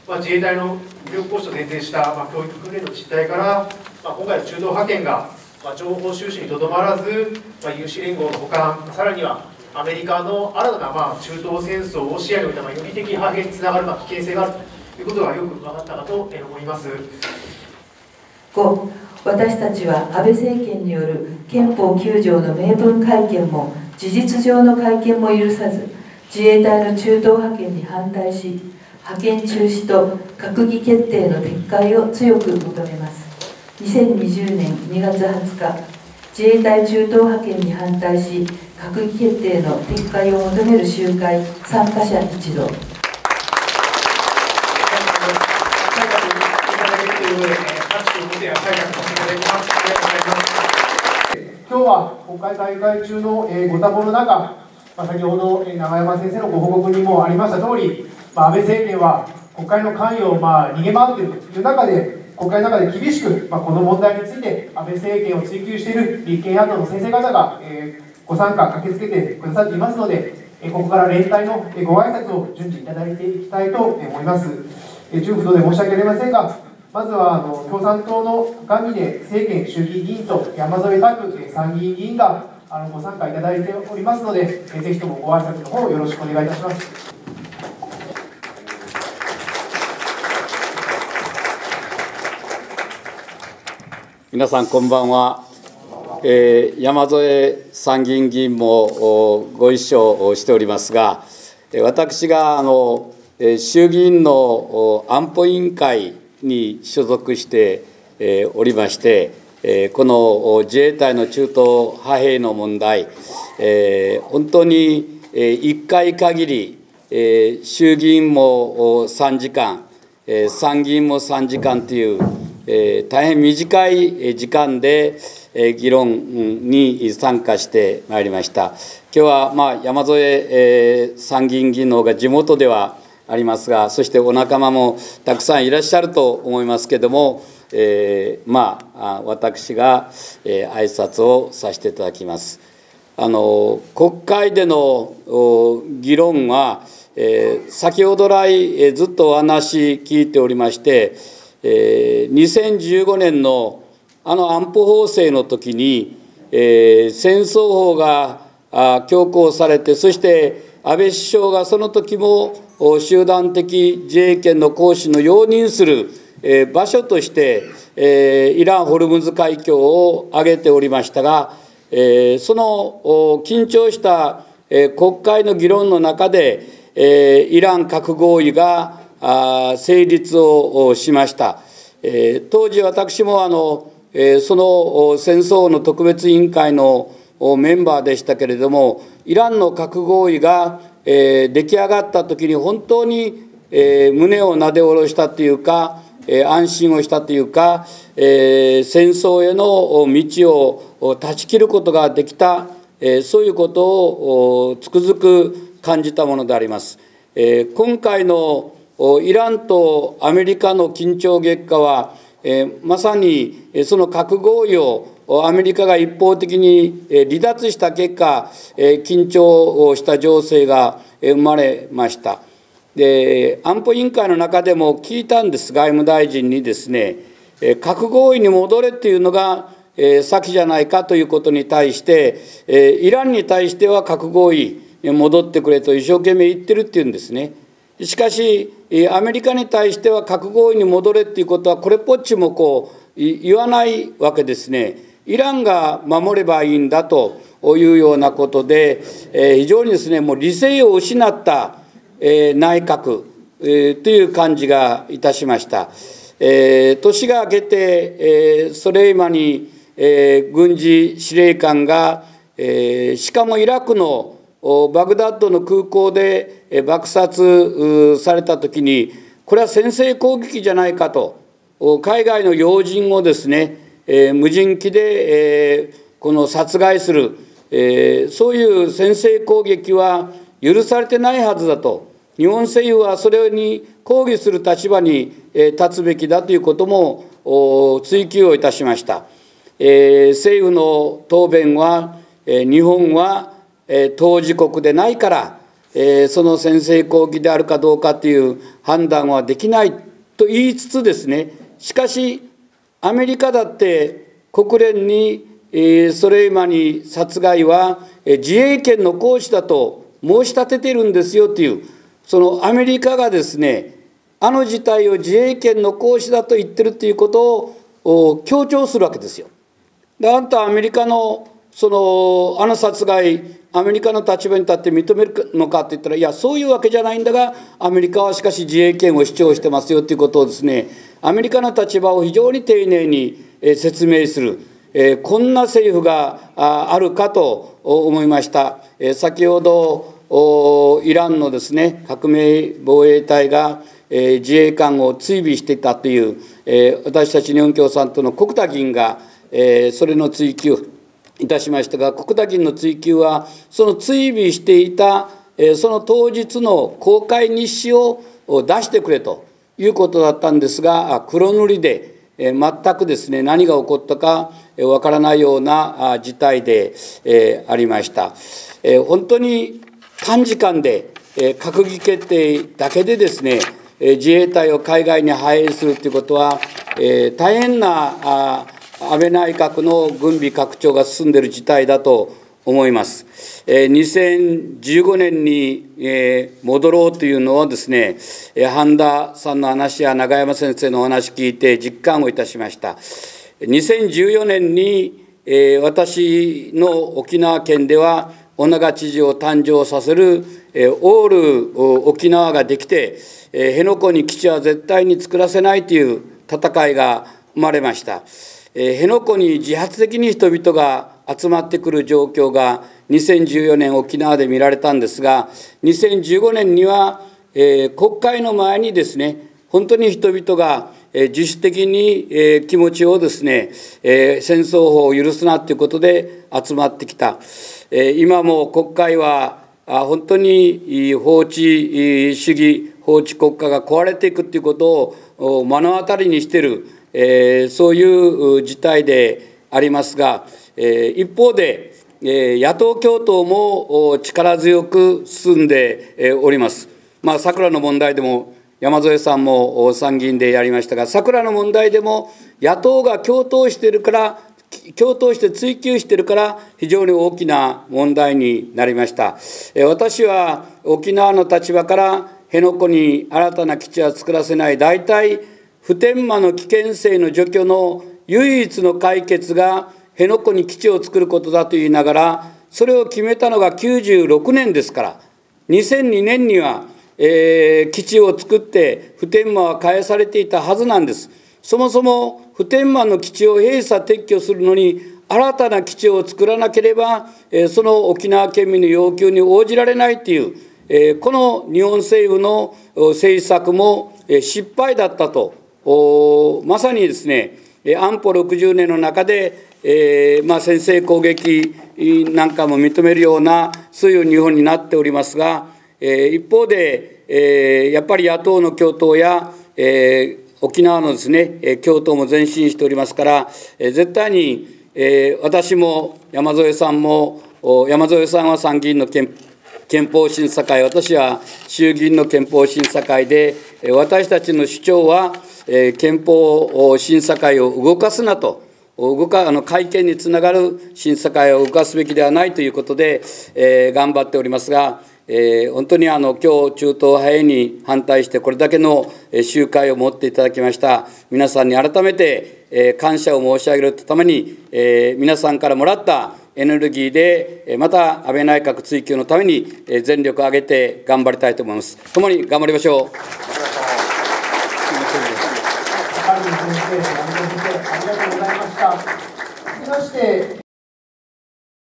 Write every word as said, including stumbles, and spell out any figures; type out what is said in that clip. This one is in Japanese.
まあ、自衛隊の武力行使を前提した、まあ、教育訓練の実態から、まあ、今回の中東派遣が、まあ、情報収集にとどまらず、まあ、有志連合の補完、さらにはアメリカの新たな、まあ、中東戦争を視野に置いた、まあ、予備的派遣につながる、まあ、危険性があるということがよく分かったかと思います。 ご、私たちは安倍政権による憲法きゅう条の明文改憲も事実上の改憲も許さず、自衛隊の中東派遣に反対し、派遣中止と閣議決定の撤回を強く求めます。にせんにじゅうねんにがつはつか、自衛隊中東派遣に反対し、閣議決定の撤回を求める集会参加者一同。 今日は国会開会中のご多忙の中、まあ、先ほど永山先生のご報告にもありました通り、まあ、安倍政権は国会の関与をまあ逃げ回っているという中で、国会の中で厳しく、まあ、この問題について安倍政権を追及している立憲野党の先生方が、えー、ご参加駆けつけてくださっていますので、えー、ここから連帯のご挨拶を順次いただいていきたいと思います。えー、重不動で申し訳ありませんが、まずはあの共産党の神出政権衆議院議員と山添拓参議院議員があのご参加いただいておりますので、えー、ぜひともご挨拶の方よろしくお願いいたします。 皆さんこんばんは。えー、山添参議院議員もご一緒しておりますが、私があの衆議院の安保委員会に所属しておりまして、この自衛隊の中東派兵の問題、本当にいっかい限り衆議院もさんじかん、参議院もさんじかんという大変短い時間で議論に参加してまいりました。今日はまあ山添参議院議員の方が地元ではありますが、そしてお仲間もたくさんいらっしゃると思いますけれども、えー、まあ私が挨拶をさせていただきます。あの国会での議論は、えー、先ほど来ずっとお話聞いておりまして、えー、にせんじゅうごねんのあの安保法制の時に、えー、戦争法が強行されて、そして安倍首相がその時も集団的自衛権の行使の容認する場所としてイラン・ホルムズ海峡を挙げておりましたが、その緊張した国会の議論の中でイラン核合意が成立をしました。当時私もあのその戦争の特別委員会のメンバーでしたけれども、イランの核合意が出来上がった時に本当に胸をなで下ろしたというか、安心をしたというか、戦争への道を断ち切ることができた、そういうことをつくづく感じたものであります。今回のイランとアメリカの緊張激化は、まさにその核合意をアメリカが一方的に離脱した結果、緊張した情勢が生まれました。で、安保委員会の中でも聞いたんです、外務大臣にですね、核合意に戻れっていうのが先じゃないかということに対して、イランに対しては核合意に戻ってくれと一生懸命言ってるっていうんですね。しかしアメリカに対しては核合意に戻れっていうことはこれっぽっちもこう言わないわけですね。イランが守ればいいんだというようなことで、非常にですね、もう理性を失った内閣という感じがいたしました。年が明けてソレイマニ軍事司令官が、しかもイラクのバグダッドの空港で爆殺されたときに、これは先制攻撃じゃないかと、海外の要人をですね、無人機でこの殺害する、そういう先制攻撃は許されてないはずだと、日本政府はそれに抗議する立場に立つべきだということも追及をいたしました。政府の答弁は、日本は当事国でないから、 えー、その先制攻撃であるかどうかという判断はできないと言いつつですね、しかしアメリカだって国連に、えー、ソレイマニ殺害は自衛権の行使だと申し立てているんですよという、そのアメリカがですね、あの事態を自衛権の行使だと言ってるということを強調するわけですよ。で、あんたアメリカのそのあの殺害、アメリカの立場に立って認めるのかって言ったら、いやそういうわけじゃないんだが、アメリカはしかし自衛権を主張してますよということをですね、アメリカの立場を非常に丁寧に説明する、えー、こんな政府があるかと思いました。えー、先ほどイランのですね、革命防衛隊がえー、自衛官を追尾していたという、えー、私たち日本共産党の国田議員が、えー、それの追及いたしましたが、国田議員の追及はその追尾していた、えー、その当日の公開日誌を出してくれということだったんですが、黒塗りで、えー、全くですね、何が起こったかわからないような事態で、えー、ありました。えー、本当に短時間で、えー、閣議決定だけでですね、自衛隊を海外に派遣するということは、えー、大変な安倍内閣の軍備拡張が進んでいる事態だと思います。えー、にせんじゅうごねんに、えー、戻ろうというのをですね、半田さんの話や永山先生のお話聞いて実感をいたしました。にせんじゅうよねんに、えー、私の沖縄県では尾長知事を誕生させる、えー、オール沖縄ができて、辺野古に基地は絶対に作らせないという戦いが生まれました。辺野古に自発的に人々が集まってくる状況がにせんじゅうよねん沖縄で見られたんですが、にせんじゅうごねんには国会の前にですね、本当に人々が自主的に気持ちをですね、戦争法を許すなということで集まってきた。今も国会は本当に法治主義、法治国家が壊れていくということを目の当たりにしている、えー、そういう事態でありますが、えー、一方で、えー、野党共闘も力強く進んでおります。まあ、桜の問題でも山添さんも参議院でやりましたが、桜の問題でも野党が共闘しているから共闘して追及しているから非常に大きな問題になりました。私は沖縄の立場から辺野古に新たな基地は作らせない、大体普天間の危険性の除去の唯一の解決が辺野古に基地を作ることだと言いながら、それを決めたのがきゅうじゅうろくねんですから、にせんにねんには、えー、基地を作って普天間は返されていたはずなんです。そもそも普天間の基地を閉鎖撤去するのに新たな基地を作らなければ、えー、その沖縄県民の要求に応じられないという、えー、この日本政府の政策も失敗だったと、まさにですね、安保ろくじゅうねんの中で、えーまあ、先制攻撃なんかも認めるようなそういう日本になっておりますが、えー、一方で、えー、やっぱり野党の共闘や、えー、沖縄のですね共闘も前進しておりますから、えー、絶対に、えー、私も山添さんも山添さんは参議院の憲憲法審査会、私は衆議院の憲法審査会で、私たちの主張は憲法審査会を動かすなと、動かあの改憲につながる審査会を動かすべきではないということで、えー、頑張っておりますが、えー、本当にあの今日中東派へに反対してこれだけの集会を持っていただきました皆さんに改めて、えー、感謝を申し上げるとともに、えー、皆さんからもらったエネルギーでまた安倍内閣追及のために全力を挙げて頑張りたいと思います。共に頑張りましょう。 高見先生、山本先生、ありがとうございました。続きまして